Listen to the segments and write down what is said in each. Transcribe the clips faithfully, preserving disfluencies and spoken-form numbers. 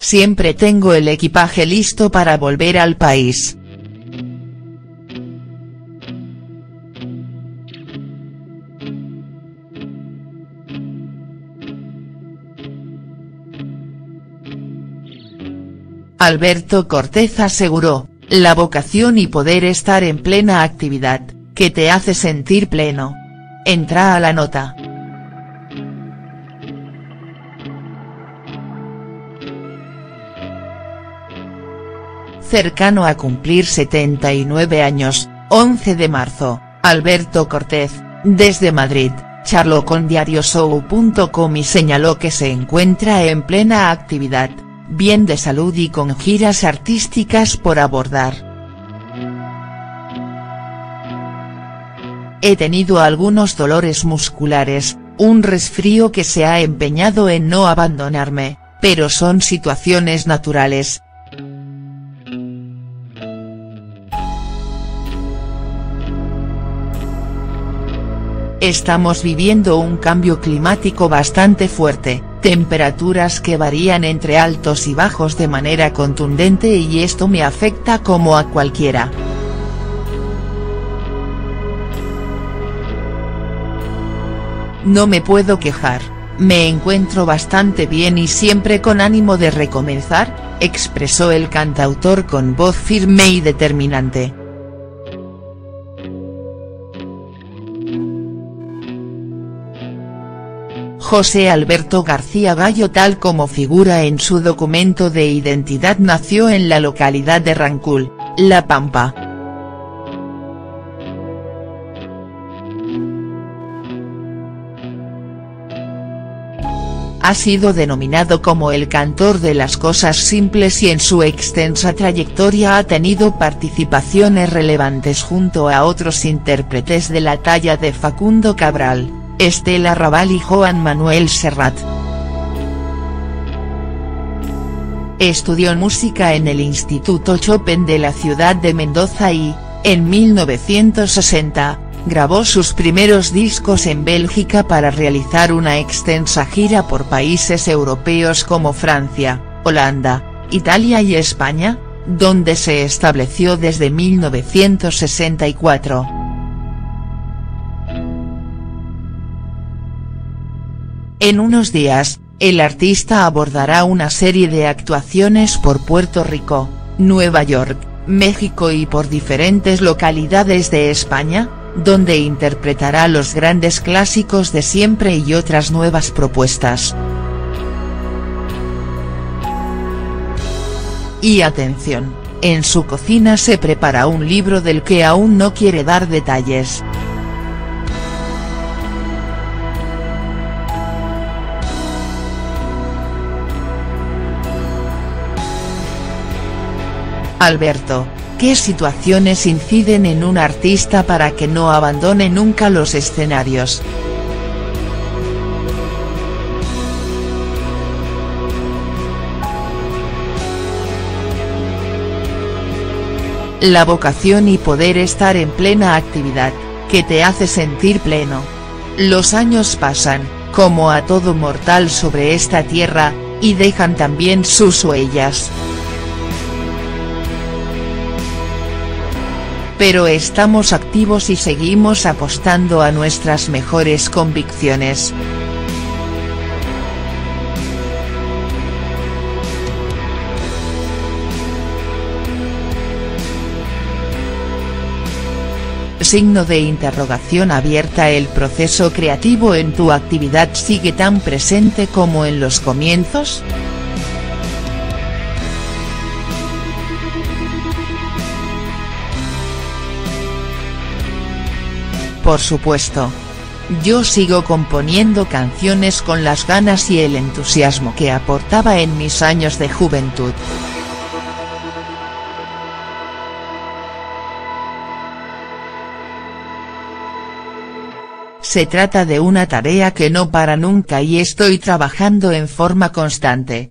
siempre tengo el equipaje listo para volver al país. Alberto Cortés aseguró, la vocación y poder estar en plena actividad, que te hace sentir pleno. Entra a la nota. Cercano a cumplir setenta y nueve años, once de marzo, Alberto Cortés, desde Madrid, charló con diarioshow punto com y señaló que se encuentra en plena actividad, bien de salud y con giras artísticas por abordar. He tenido algunos dolores musculares, un resfrío que se ha empeñado en no abandonarme, pero son situaciones naturales. Estamos viviendo un cambio climático bastante fuerte, temperaturas que varían entre altos y bajos de manera contundente y esto me afecta como a cualquiera. No me puedo quejar, me encuentro bastante bien y siempre con ánimo de recomenzar, expresó el cantautor con voz firme y determinante. José Alberto García Gallo, tal como figura en su documento de identidad, nació en la localidad de Rancul, La Pampa. Ha sido denominado como el cantor de las cosas simples y en su extensa trayectoria ha tenido participaciones relevantes junto a otros intérpretes de la talla de Facundo Cabral, Estela Raval y Joan Manuel Serrat. Estudió música en el Instituto Chopin de la ciudad de Mendoza y, en mil novecientos sesenta, grabó sus primeros discos en Bélgica para realizar una extensa gira por países europeos como Francia, Holanda, Italia y España, donde se estableció desde mil novecientos sesenta y cuatro. En unos días, el artista abordará una serie de actuaciones por Puerto Rico, Nueva York, México y por diferentes localidades de España, donde interpretará los grandes clásicos de siempre y otras nuevas propuestas. Y atención, en su cocina se prepara un libro del que aún no quiere dar detalles. Alberto, ¿qué situaciones inciden en un artista para que no abandone nunca los escenarios? La vocación y poder estar en plena actividad, que te hace sentir pleno. Los años pasan, como a todo mortal sobre esta tierra, y dejan también sus huellas. Pero estamos activos y seguimos apostando a nuestras mejores convicciones. Signo de interrogación abierta. ¿El proceso creativo en tu actividad sigue tan presente como en los comienzos? Por supuesto. Yo sigo componiendo canciones con las ganas y el entusiasmo que aportaba en mis años de juventud. Se trata de una tarea que no para nunca y estoy trabajando en forma constante.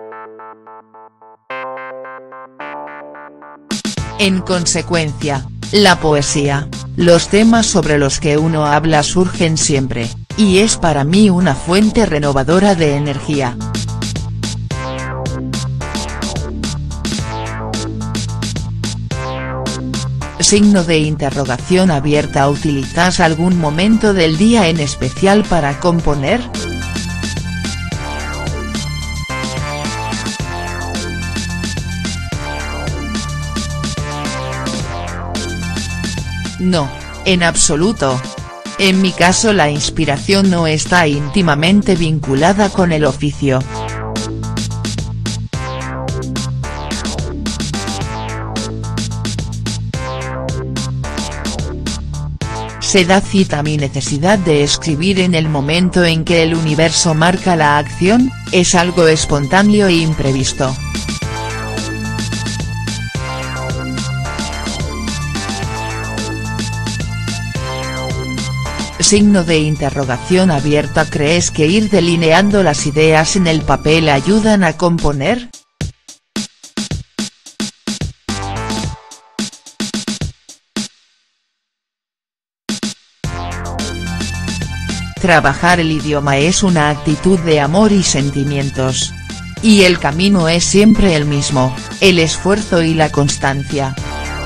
En consecuencia, La poesía, los temas sobre los que uno habla surgen siempre, y es para mí una fuente renovadora de energía. Signo de interrogación abierta. ¿Utilizas algún momento del día en especial para componer? No, en absoluto. En mi caso la inspiración no está íntimamente vinculada con el oficio. Se da cita mi necesidad de escribir en el momento en que el universo marca la acción, es algo espontáneo e imprevisto. Signo de interrogación abierta. ¿Crees que ir delineando las ideas en el papel ayudan a componer? Trabajar el idioma es una actitud de amor y sentimientos. Y el camino es siempre el mismo, el esfuerzo y la constancia.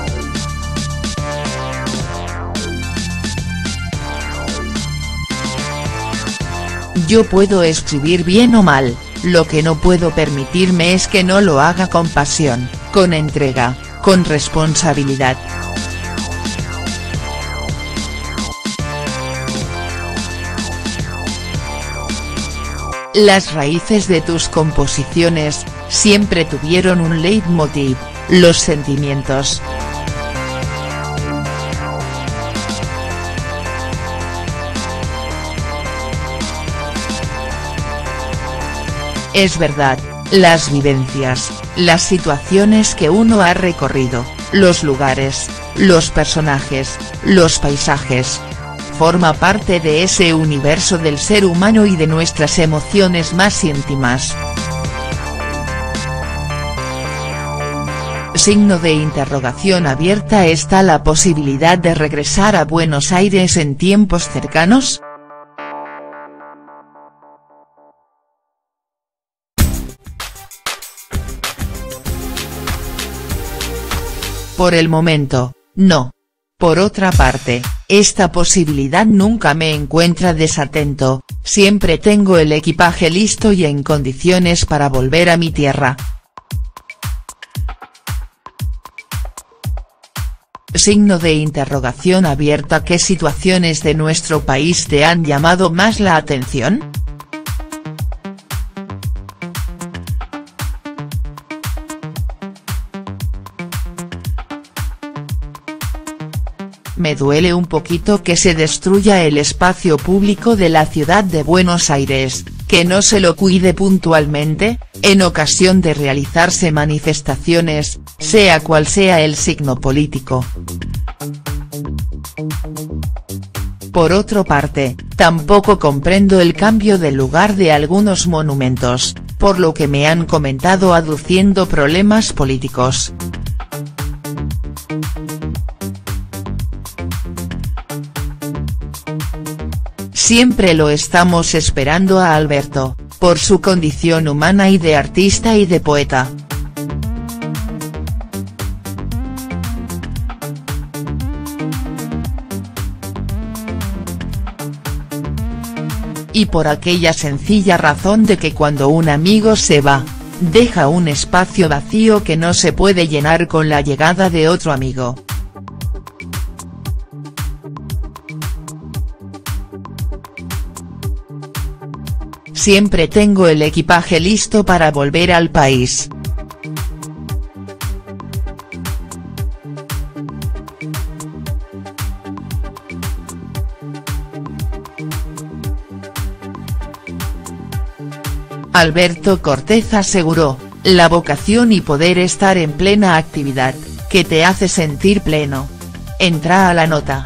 Yo puedo escribir bien o mal, lo que no puedo permitirme es que no lo haga con pasión, con entrega, con responsabilidad. Las raíces de tus composiciones, siempre tuvieron un leitmotiv, los sentimientos. Es verdad, las vivencias, las situaciones que uno ha recorrido, los lugares, los personajes, los paisajes. Forma parte de ese universo del ser humano y de nuestras emociones más íntimas. Signo de interrogación abierta. ¿Está la posibilidad de regresar a Buenos Aires en tiempos cercanos? Por el momento, no. Por otra parte, esta posibilidad nunca me encuentra desatento, siempre tengo el equipaje listo y en condiciones para volver a mi tierra. Signo de interrogación abierta. ¿Qué situaciones de nuestro país te han llamado más la atención? Me duele un poquito que se destruya el espacio público de la ciudad de Buenos Aires, que no se lo cuide puntualmente, en ocasión de realizarse manifestaciones, sea cual sea el signo político. Por otra parte, tampoco comprendo el cambio de lugar de algunos monumentos, por lo que me han comentado aduciendo problemas políticos. Siempre lo estamos esperando a Alberto, por su condición humana y de artista y de poeta. Y por aquella sencilla razón de que cuando un amigo se va, deja un espacio vacío que no se puede llenar con la llegada de otro amigo. Siempre tengo el equipaje listo para volver al país. Alberto Cortés aseguró, la vocación y poder estar en plena actividad, que te hace sentir pleno. Entra a la nota.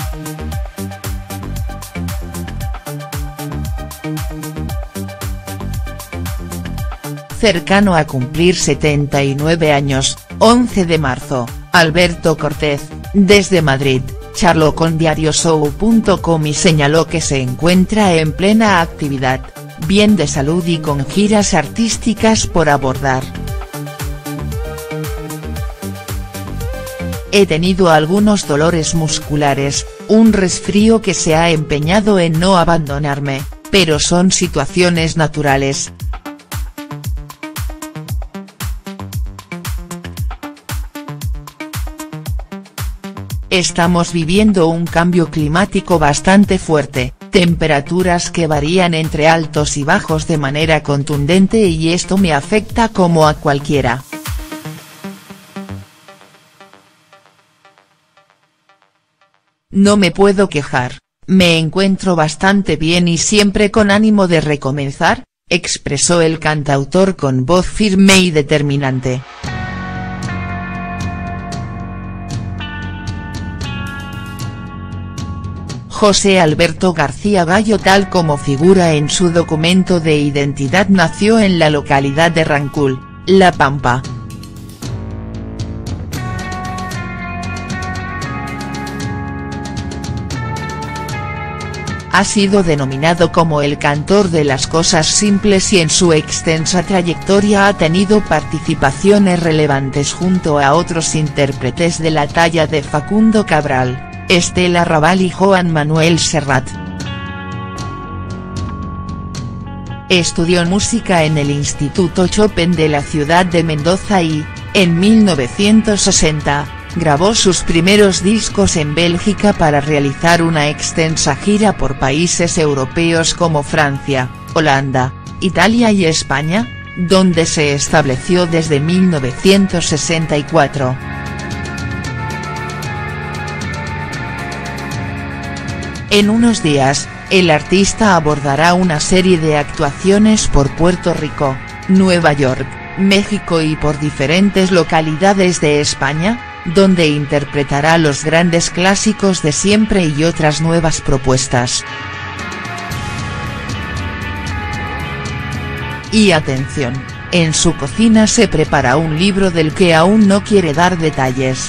Cercano a cumplir setenta y nueve años, once de marzo, Alberto Cortés, Desde Madrid, charló con diarioshow punto com y señaló que se encuentra en plena actividad, bien de salud y con giras artísticas por abordar. He tenido algunos dolores musculares, un resfrío que se ha empeñado en no abandonarme, pero son situaciones naturales. Estamos viviendo un cambio climático bastante fuerte, temperaturas que varían entre altos y bajos de manera contundente y esto me afecta como a cualquiera. No me puedo quejar, me encuentro bastante bien y siempre con ánimo de recomenzar, expresó el cantautor con voz firme y determinante. José Alberto García Gallo, tal como figura en su documento de identidad, nació en la localidad de Rancul, La Pampa. Ha sido denominado como el cantor de las cosas simples y en su extensa trayectoria ha tenido participaciones relevantes junto a otros intérpretes de la talla de Facundo Cabral, Estela Raval y Joan Manuel Serrat. Estudió música en el Instituto Chopin de la ciudad de Mendoza y, en mil novecientos sesenta, grabó sus primeros discos en Bélgica para realizar una extensa gira por países europeos como Francia, Holanda, Italia y España, donde se estableció desde mil novecientos sesenta y cuatro. En unos días, el artista abordará una serie de actuaciones por Puerto Rico, Nueva York, México y por diferentes localidades de España, donde interpretará los grandes clásicos de siempre y otras nuevas propuestas. Y atención, en su cocina se prepara un libro del que aún no quiere dar detalles.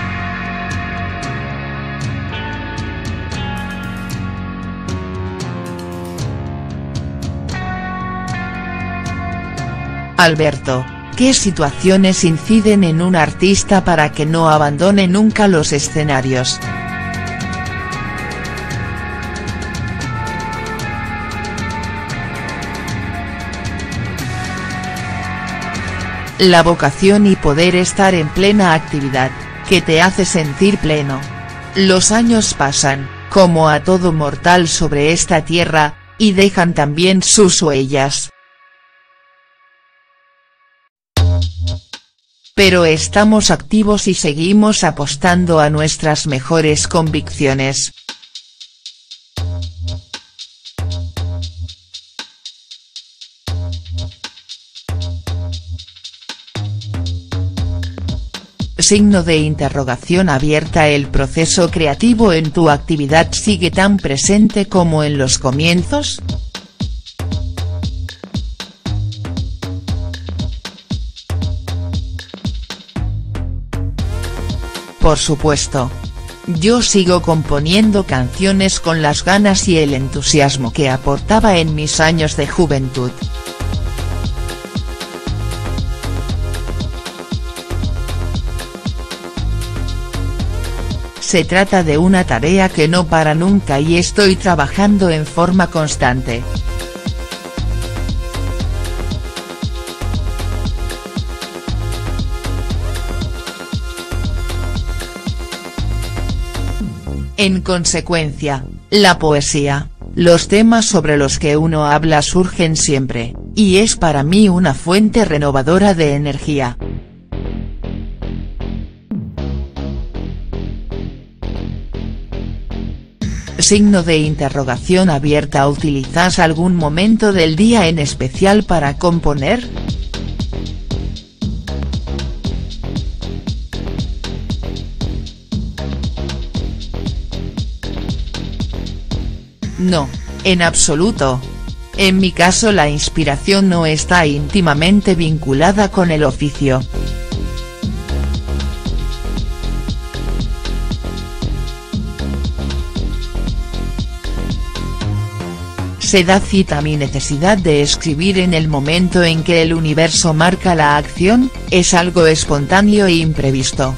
Alberto, ¿qué situaciones inciden en un artista para que no abandone nunca los escenarios? La vocación y poder estar en plena actividad, que te hace sentir pleno. Los años pasan, como a todo mortal sobre esta tierra, y dejan también sus huellas. Pero estamos activos y seguimos apostando a nuestras mejores convicciones. Signo de interrogación abierta. ¿El proceso creativo en tu actividad sigue tan presente como en los comienzos? Por supuesto. Yo sigo componiendo canciones con las ganas y el entusiasmo que aportaba en mis años de juventud. Se trata de una tarea que no para nunca y estoy trabajando en forma constante. En consecuencia, la poesía, los temas sobre los que uno habla surgen siempre, y es para mí una fuente renovadora de energía. Signo de interrogación abierta. ¿Utilizas algún momento del día en especial para componer? No, en absoluto. En mi caso la inspiración no está íntimamente vinculada con el oficio. se da cita mi necesidad de escribir en el momento en que el universo marca la acción, es algo espontáneo e imprevisto.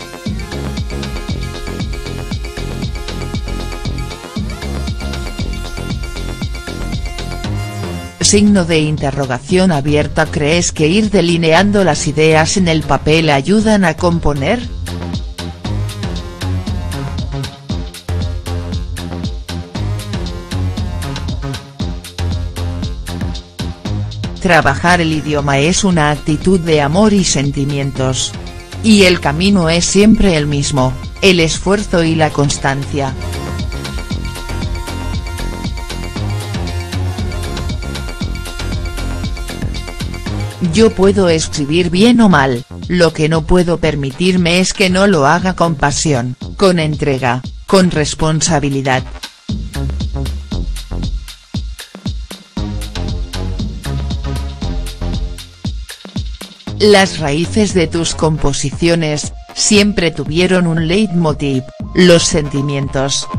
Signo de interrogación abierta. ¿Crees que ir delineando las ideas en el papel ayudan a componer? Trabajar el idioma es una actitud de amor y sentimientos. Y el camino es siempre el mismo, el esfuerzo y la constancia. Yo puedo escribir bien o mal, lo que no puedo permitirme es que no lo haga con pasión, con entrega, con responsabilidad. Las raíces de tus composiciones, siempre tuvieron un leitmotiv, los sentimientos.